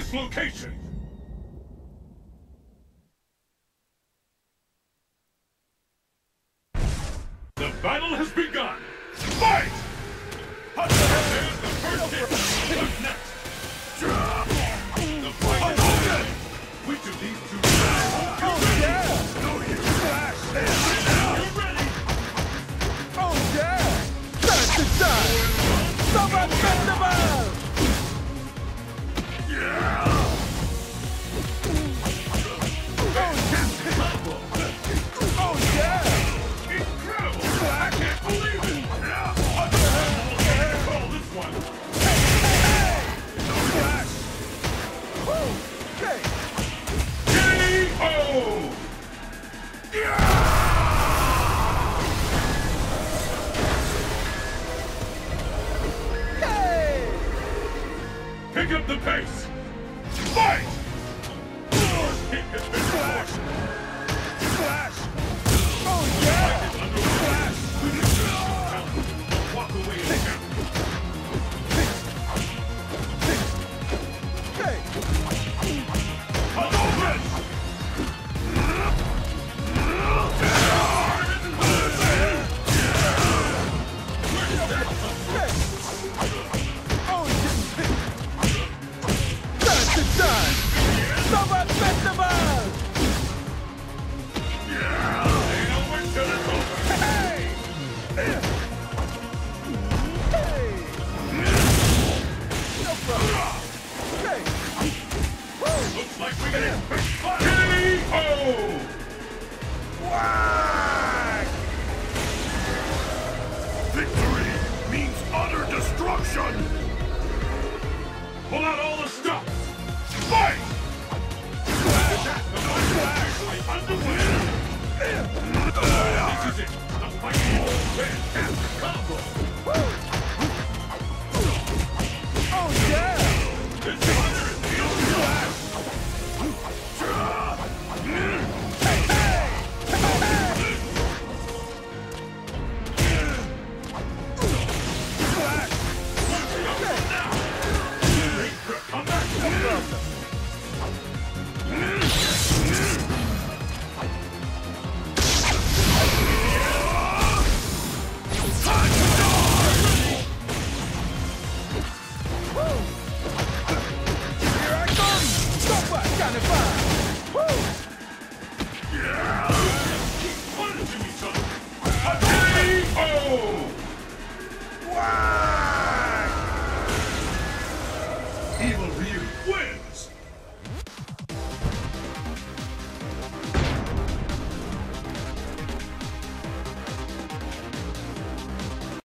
this location! The battle has begun! Fight! There's the first hit! What's next? The fight is over! Which of these two won't get ready? No, you flash! You're ready! Oh yeah! Time to die! Someone get the ball! Yeah! Oh yeah! Incredible! I can't believe it! I can't call this one! No flash! Woo! Okay! K.O. Hey! Pick up the pace! Fight! First kick has been Flash! forced. Flash! Oh yeah! Is under flash! Walk away and count. Hey! Hadouken! Hey! Oh yeah! Time to die! Someone get the ball! Ain't over till it's over. Hey! Hey! No problem. Hey! Woo! Looks like we got a quick fight. K.O. Whack! Victory means utter destruction! Pull out all the stops! Fight! Flash! Flash! Underway! This is it! The fight is fantastic combo! Woo! Oh yeah! This fighter is the only flash! Hey! Hey! Flash! Ready for a comeback? Here I come! Someone got it back! Woo! Keep punishing each other! A K.O. Whack! Evil Ryu wins!